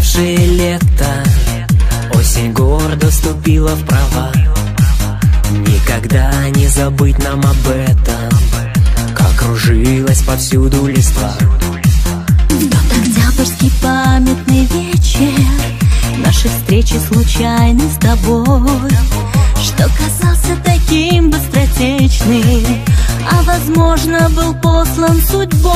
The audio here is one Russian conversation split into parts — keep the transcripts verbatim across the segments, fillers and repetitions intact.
наше лето, осень гордо вступила в права. Никогда не забыть нам об этом, как кружилась повсюду листва. В тот октябрьский памятный вечер нашей встречи случайной с тобой, что казался таким быстротечным, а возможно был послан судьбой.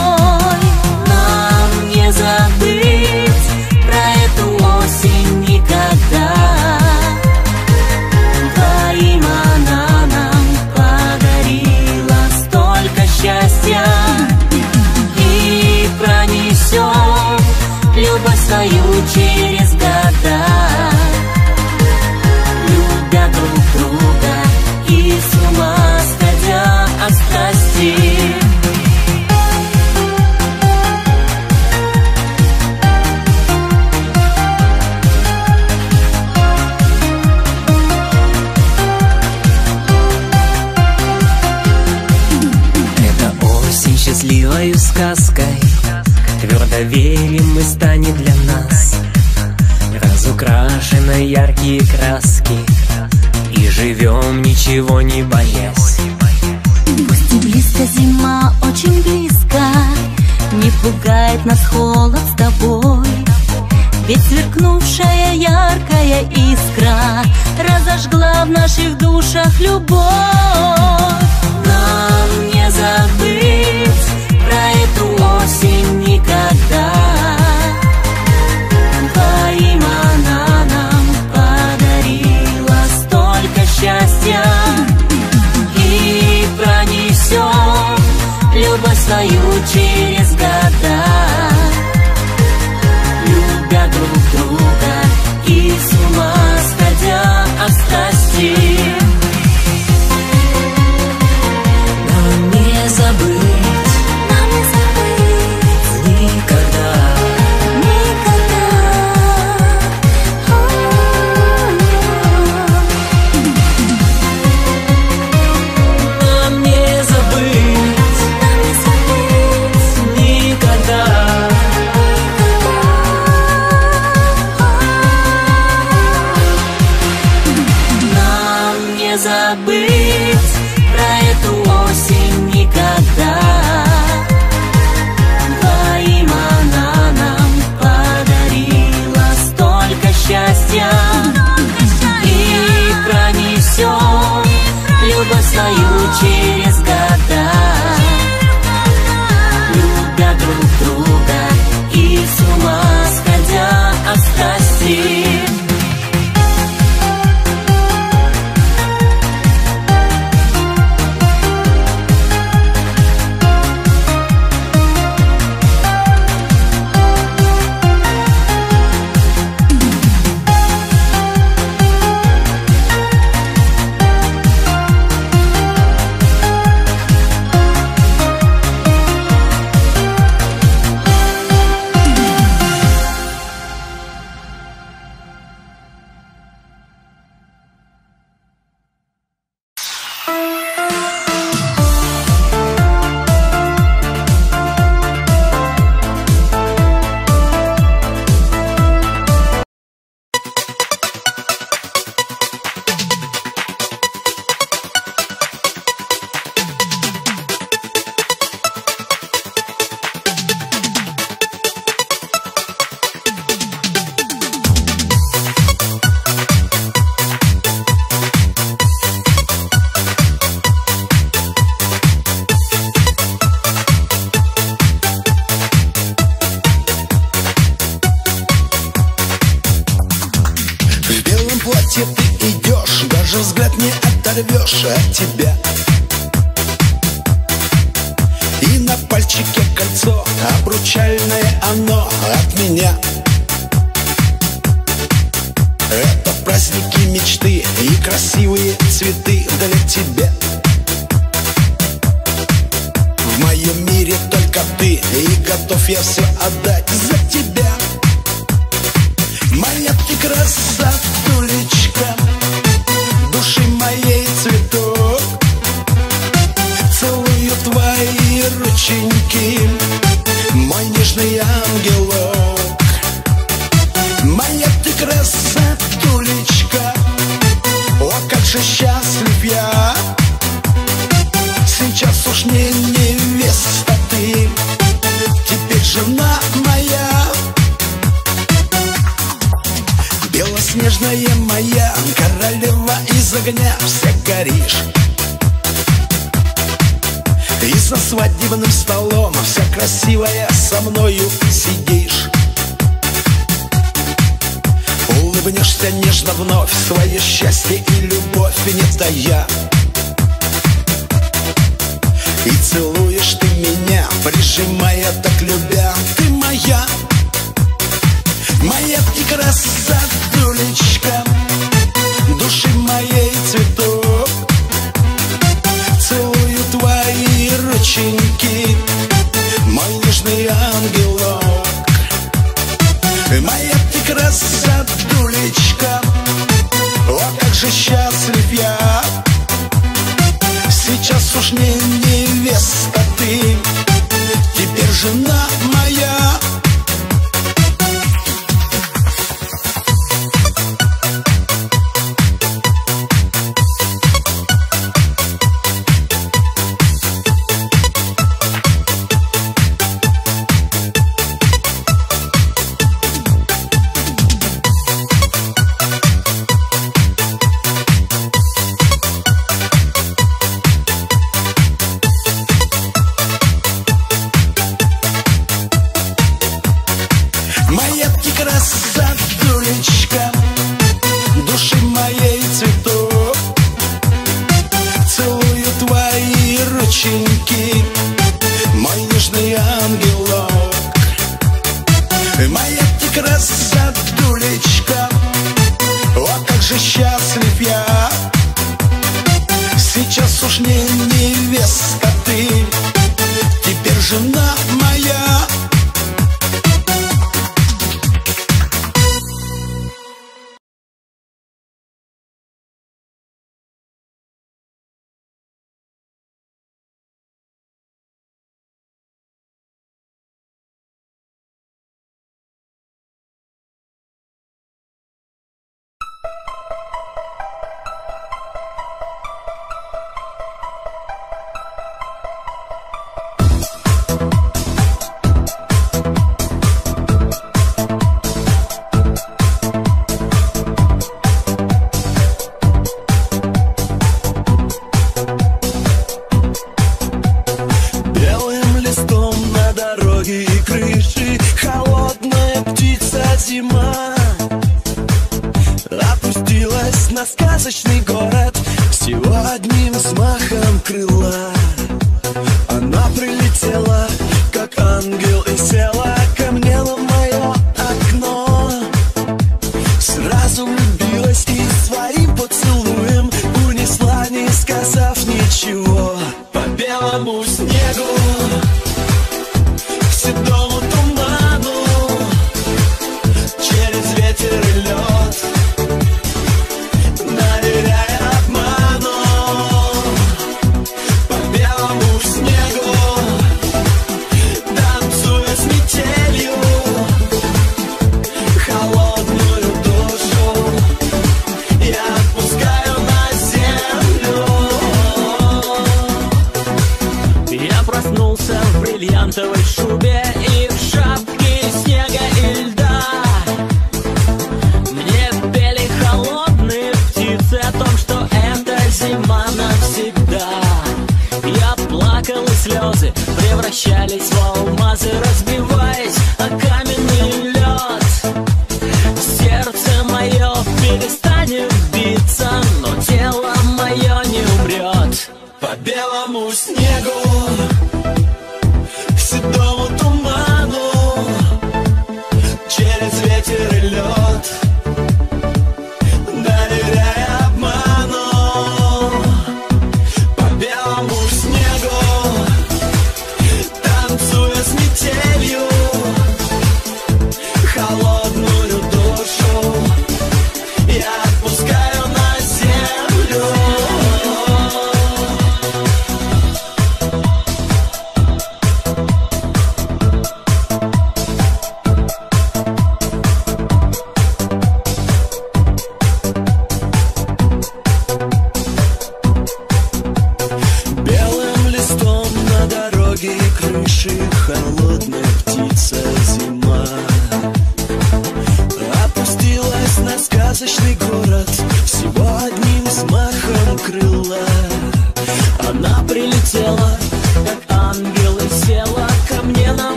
Нам не забыть про эту осень никогда. Твоим она нам подарила столько счастья, и пронесем любовь свою через года, любя друг друга и с ума сходя от страсти. Счастливою сказкой твердо верим, мы станет для нас разукрашенной яркие краски, и живем, ничего не боясь. Пусть и близко зима, очень близко, не пугает нас холод с тобой, ведь сверкнувшая яркая искра разожгла в наших душах любовь. Нам не забыть про эту осень никогда. Твоим она нам подарила столько счастья, и пронесем любовь свою через года, любя друг друга и с ума сходя от страсти. Нам не забыть, нам не забыть никогда, никогда. Нам не забыть, нам не забыть никогда, никогда. Нам не забыть про эту осень никогда. Твоим она нам подарила столько счастья, и пронесем любовь свою через года, любя друг друга и с ума сходя от страсти. Ты идешь, даже взгляд не оторвешь от тебя. И на пальчике кольцо, обручальное оно от меня. Это праздники мечты и красивые цветы для тебя. В моем мире только ты, и готов я все отдать за тебя. Моя ты красотулечка, души моей цветок, целую твои рученьки, мой нежный ангелок. же счастлив я. Сейчас уж не невеста ты, теперь жена моя. Белоснежная моя королева из огня, вся горишь. И за свадебным столом вся красивая со мною сидишь. Улыбнешься нежно вновь, свое счастье и любовь не тая. И целуешь ты меня, прижимая, так любя. Ты моя, моя ты красотулечка, души моей цветок. Целую твои рученьки, мой нежный ангелок. Моя ты красотулечка, о, как же счастлив я. Сейчас уж не невеста ты, теперь жена моя. Моя ты красотулечка, души моей цветок. Целую твои рученьки, мой нежный ангелок. Моя ты красотулечка, о, как же счастлив я. Сейчас уж не невеста ты, теперь жена моя.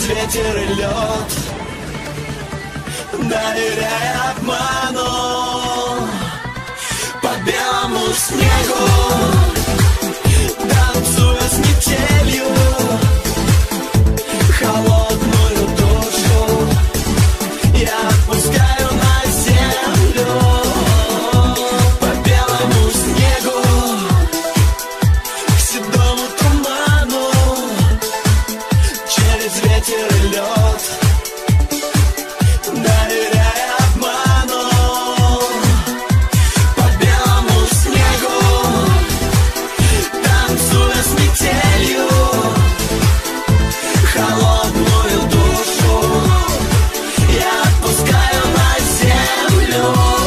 ветер и лед, доверяй обману. По белому снегу танцуя с метелью, холодную душу я отпускаю на землю. По белому снегу к седому туману, через ветер и лед, доверяй обману. По белому снегу танцуя с метелью, холодную душу я отпускаю на землю.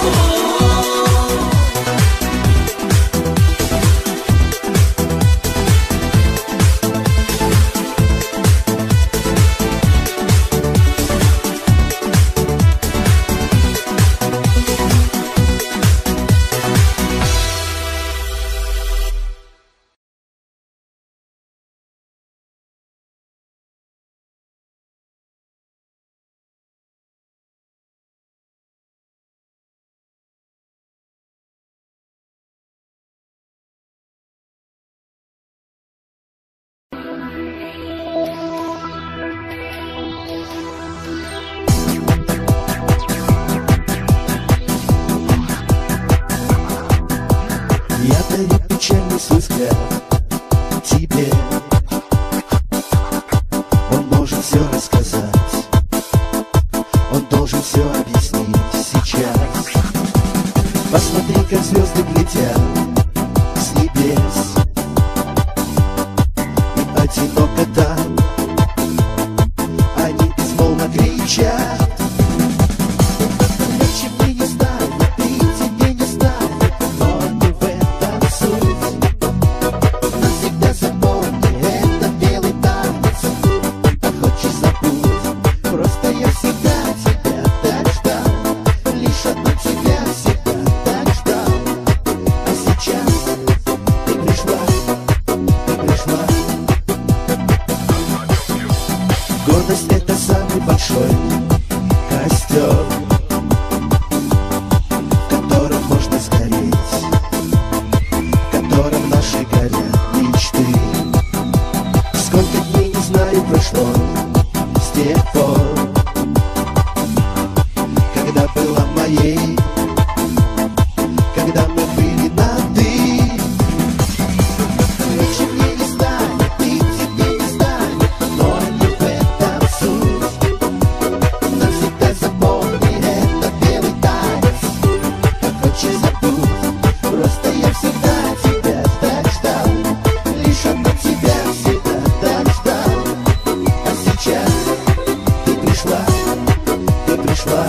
Я дарю печальный свой взгляд тебе. Он должен все рассказать, он должен все объяснить сейчас. Посмотри, как звезды глядят с небес, им одиноко там, они безмолвно кричат. Легче мне не станет, ты тебе не станет, но не в этом суть. Навсегда запомни этот белый танец, хочешь забудь, просто я всегда тебя так ждал, лишь одну тебя всегда так ждал. А сейчас ты пришла, ты пришла. Гордость — это самый большой костер, в котором можно сгореть, в котором наши горят мечты. Сколько дней, не знаю, прошло с тех пор, когда была моей, когда мы были на «ты». Легче мне не станет, ты тебе не станет, но не в этом суть. Навсегда запомни этот белый танец, хочешь забудь, просто я всегда тебя так ждал, лишь одну тебя всегда так ждал. А сейчас ты пришла, ты пришла.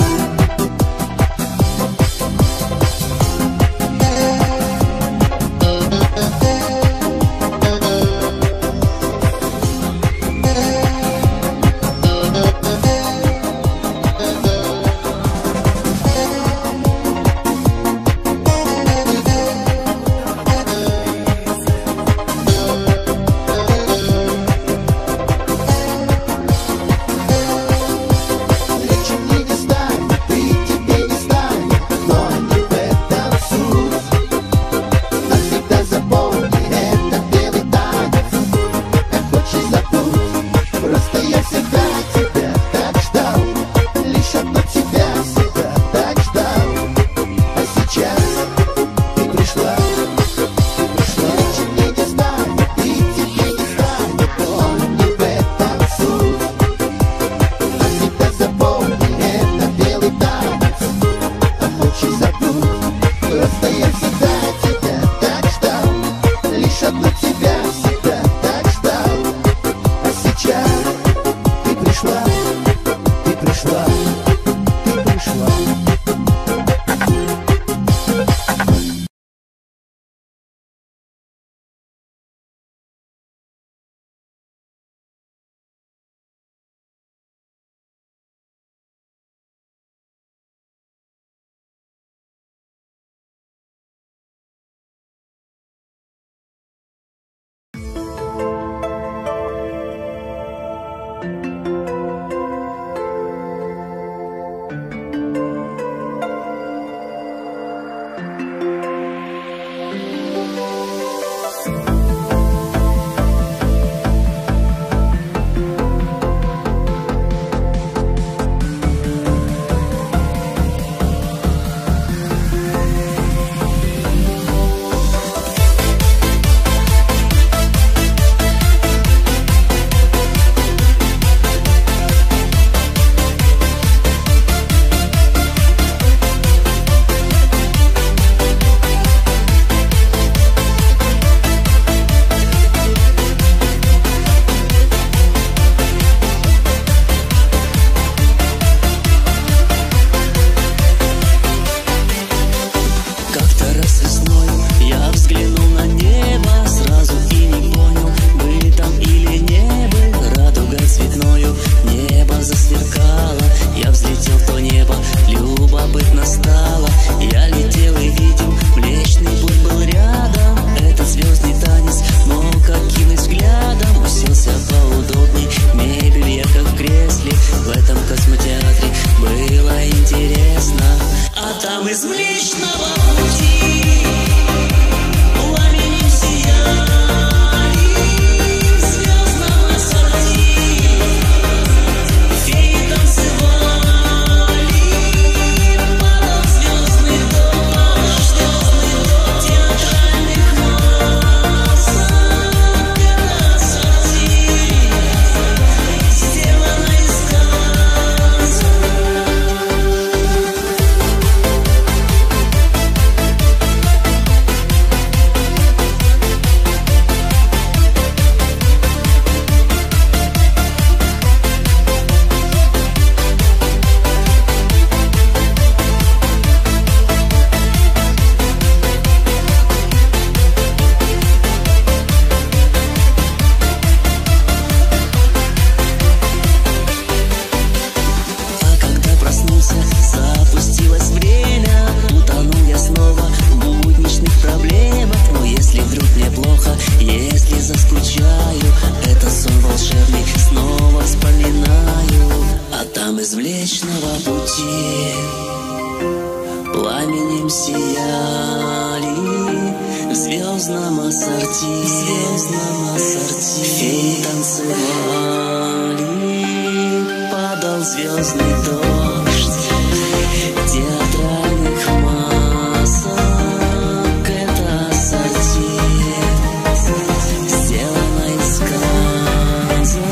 Легче мне не станет, ты тебе не станет, но не в этом суть. Навсегда запомни этот белый танец, хочешь забудь, просто я всегда тебя так ждал, лишь одну тебя всегда так ждал. А сейчас ты пришла, ты пришла. Легче мне не станет, ты тебе не станет, но не в этом суть. Навсегда запомни этот белый танец, хочешь забудь, просто я всегда тебя так ждал, лишь одну тебя всегда так ждал. А сейчас ты пришла, ты пришла, ты пришла. Млечного пути пламенем сияли в звездном ассорти, в звездном ассорти. Феи танцевали, падал звездный дождь театральных масок. Это ассорти сделано из сказок.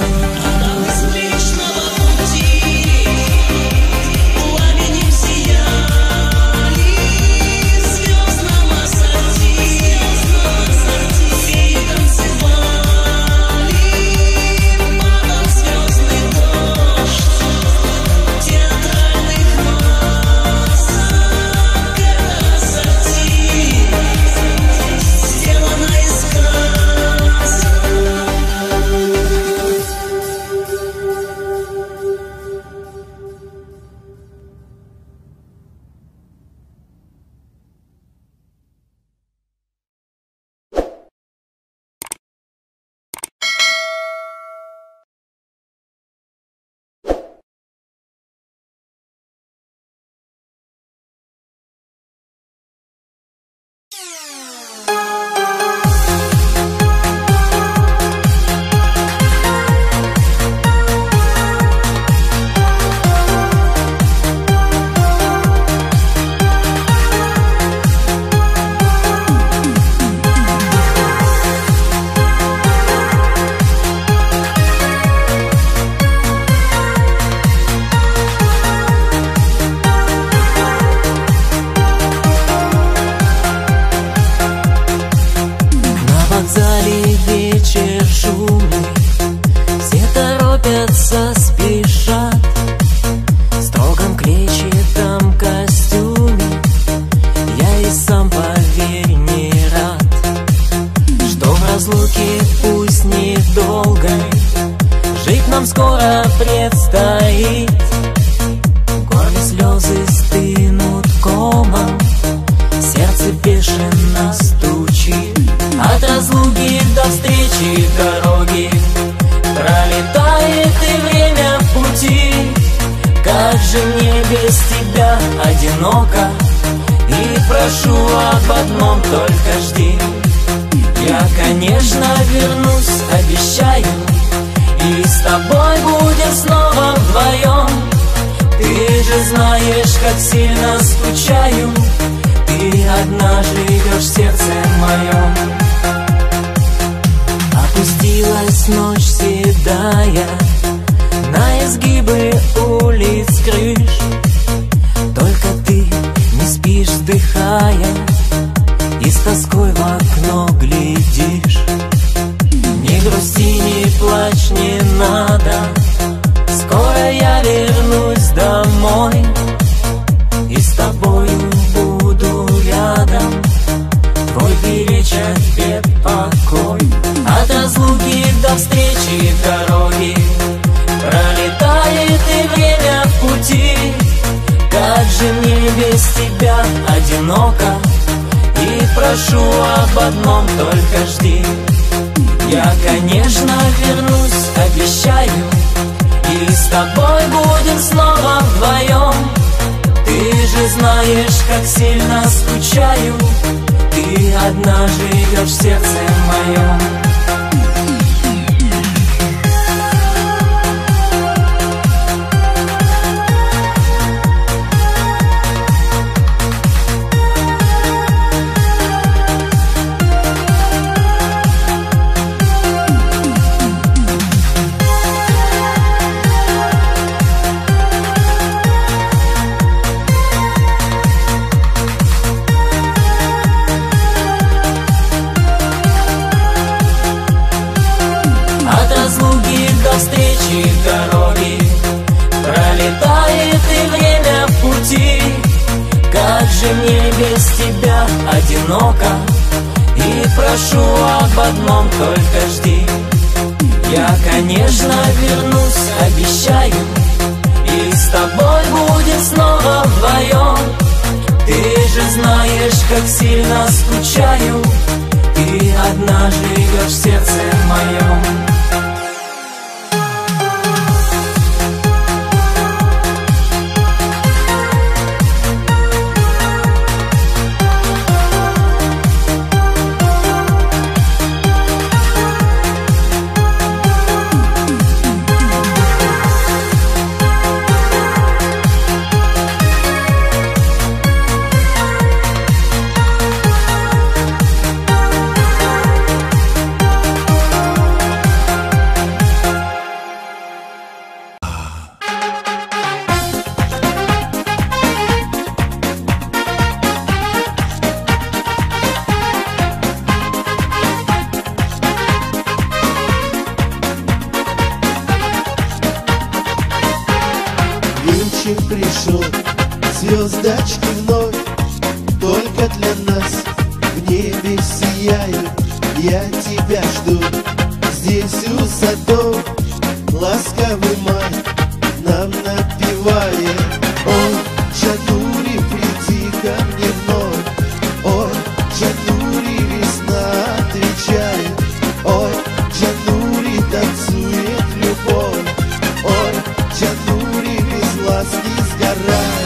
вечер пришел, звездочки вновь только для нас в небе сияют. Я тебя жду здесь у садов, ласковый май нам напевает. Ой, Джанури, приди ко мне вновь. Ой, Джанури, весна отвечает. Ой, Джанури, танцует любовь. Ой, Джанури, без ласки сгорает.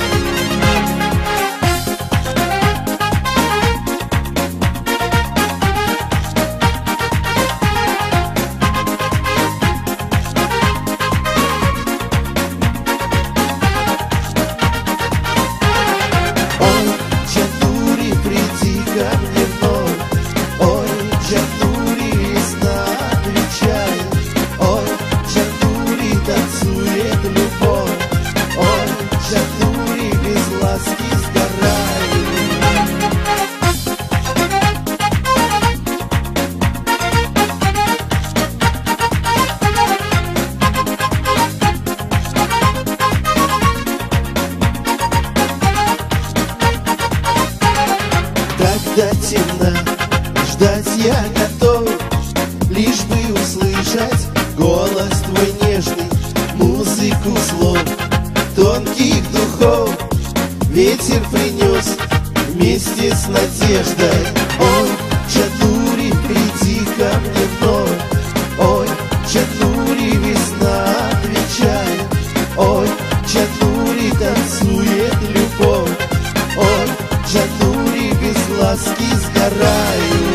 Когда темно, ждать я готов, лишь бы услышать голос твой нежный, музыку слов, тонких духов. Ветер принес вместе с надеждой. Ой, Джанури, приди ко мне вновь. Ой, Джанури, весна отвечает. Ой, Джанури, танцует любовь. Ой, Джанури, без ласки сгораю.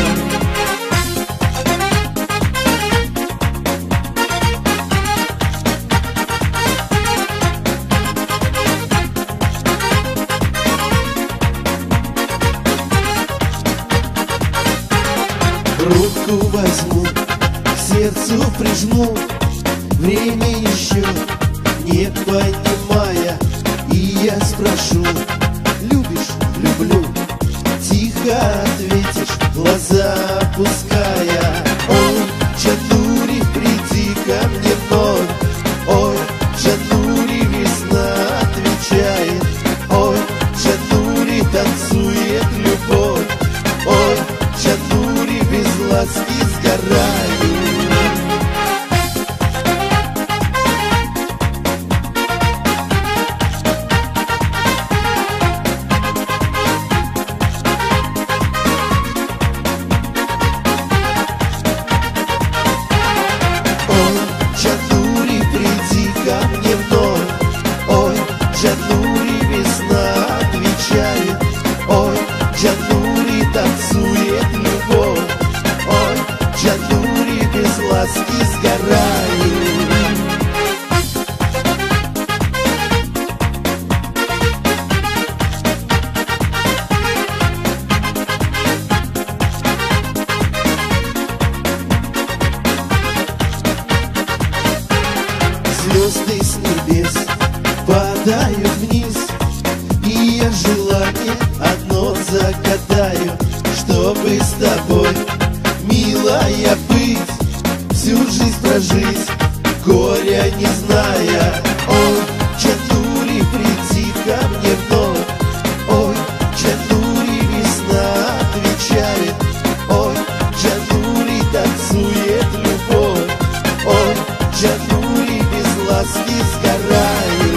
Руку возьму, к сердцу прижму, время еще не понимая, и я спрошу: любишь? Люблю. Тихо ответишь, глаза опуская. Ой, Джанури, приди ко мне вновь. Ой, Джанури, весна отвечает. Ой, Джанури, танцует любовь. Ой, Джанури, без ласки сгораю. Звезды с небес падают вниз, и я желание одно загадаю, чтобы с тобой, милая, быть, всю жизнь прожить, горя не зная. Ой, Джанури, приди ко мне вновь. Ой, Джанури, весна отвечает. Ой, Джанури, танцует любовь. Ой, Джанури, без ласки сгораю.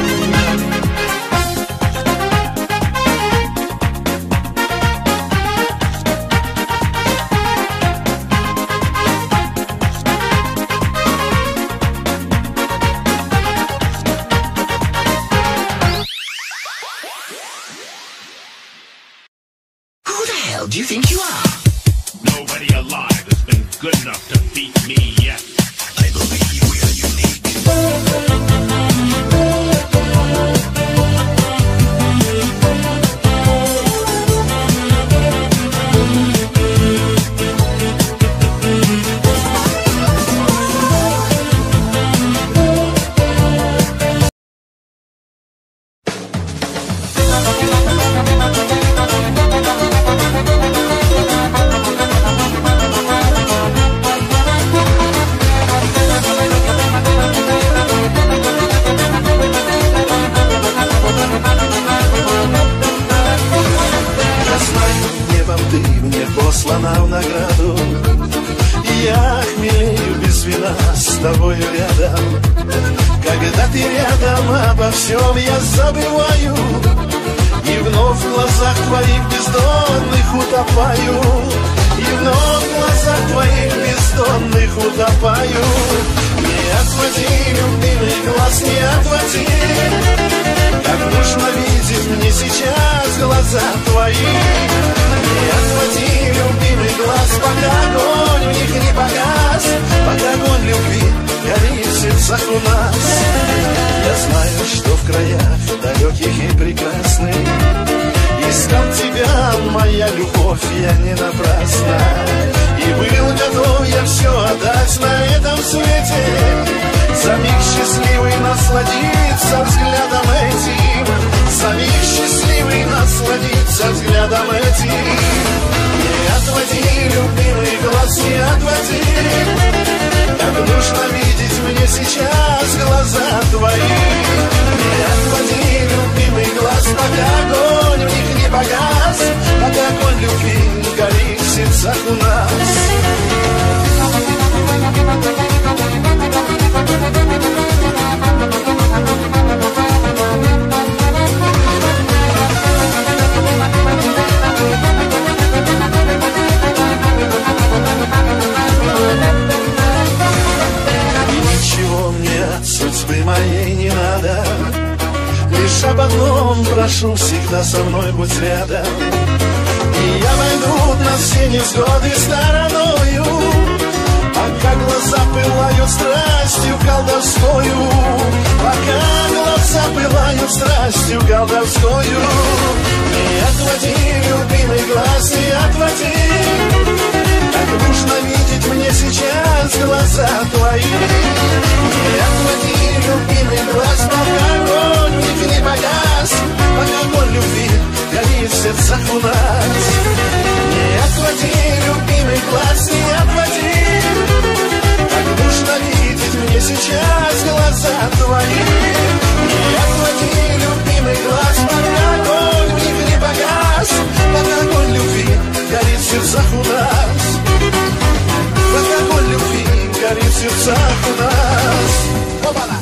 Do you think you are? Nobody alive has been good enough to beat me yet. I believe we are unique. We'll be right back. ты рядом, обо всем я забываю, и вновь в глазах твоих бездонных утопаю, и вновь в глазах твоих бездонных утопаю. Не отводи, любимый глаз, не отводи, как нужно видеть мне сейчас глаза твои. Не отводи, любимый глаз, пока огонь в них не погас, пока огонь любви горит в сердцах у нас. Я знаю, что в краях далеких и прекрасных искал тебя, моя любовь, я не напрасно, и был готов я все отдать на этом свете, за миг счастливый насладиться взглядом этим, за миг счастливый насладиться взглядом этим. Не отводи, любимый глаз, не отводи, как нужно видеть мне сейчас глаза твои. Не отводи, любимый глаз, пока огонь в них не погас, пока огонь любви горит в сердцах у нас. Судьбы моей не надо, лишь об одном прошу, всегда со мной будь рядом. И я войду на все невзгоды стороною, пока глаза пылают страстью колдовскою, пока глаза пылают страстью колдовскою. Не отводи, любимый глаз, не отводи, как нужно видеть мне сейчас глаза твои. Не отводи, любимый глаз, пока огонь в них не погас, пока огонь любви горит в сердцах у нас. Не отводи, любимый глаз, не отводи, как нужно видеть мне сейчас глаза твои. Не отводи, любимый глаз, пока огонь в них не погас, пока огонь любви горит в сердцах у нас. Пока огонь любви горит в сердцах у нас. Опа-на!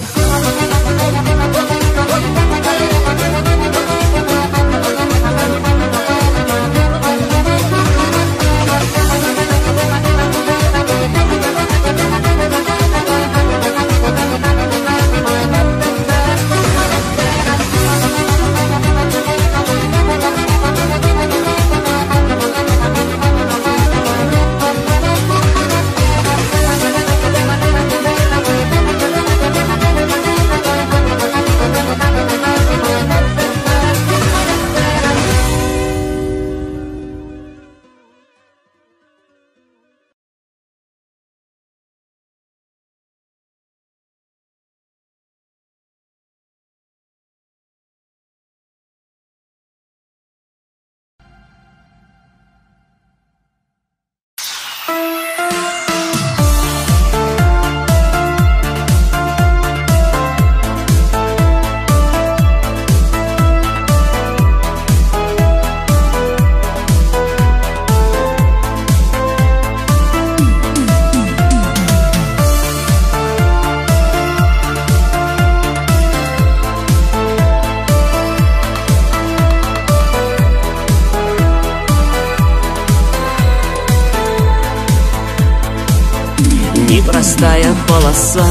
Непростая полоса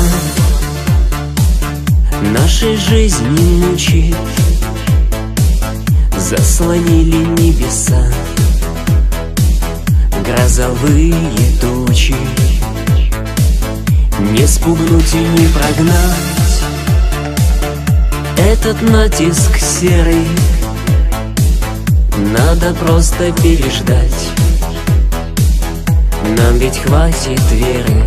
нашей жизни мучит, заслонили небеса грозовые тучи. Не спугнуть и не прогнать этот натиск серый, надо просто переждать, нам ведь хватит веры.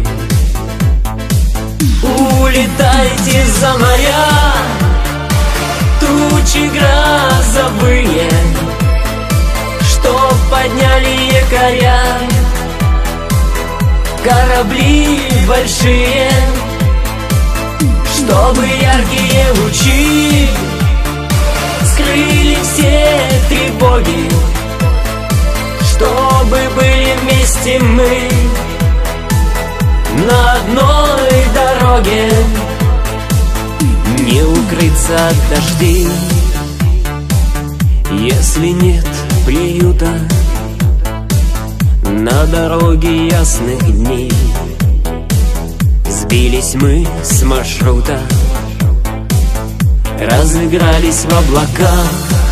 Улетайте за моря, тучи грозовые, что подняли якоря, корабли большие, чтобы яркие лучи скрыли все тревоги, чтобы были вместе мы на одной дороге. Не кончатся дожди, если нет приюта на дороге ясных дней. Сбились мы с маршрута, разыгрались в облаках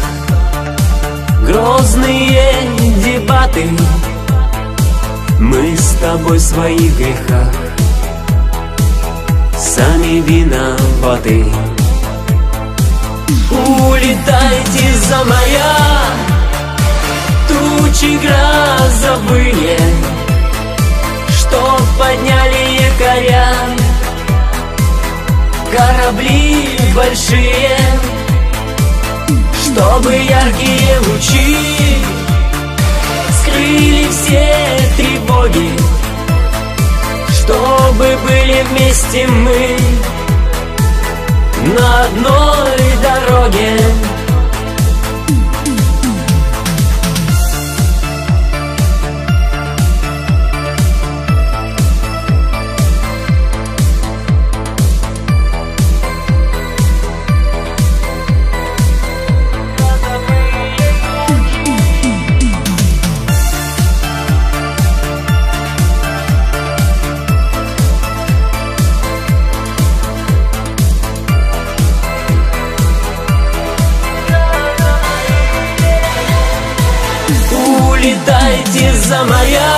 грозные дебаты. Мы с тобой в своих грехах сами виноваты. Улетайте за моря, тучи грозовые, что подняли якоря корабли большие, чтобы яркие лучи скрыли все тревоги, чтобы были вместе мы на одной дороге. Улетайте за моря,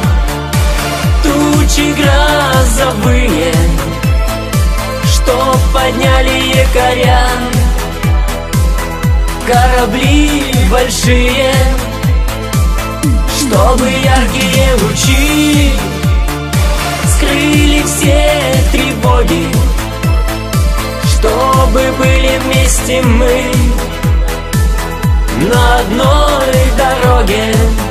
тучи грозовые, что подняли якоря корабли большие, чтобы яркие лучи скрыли все тревоги, чтобы были вместе мы на одной дороге.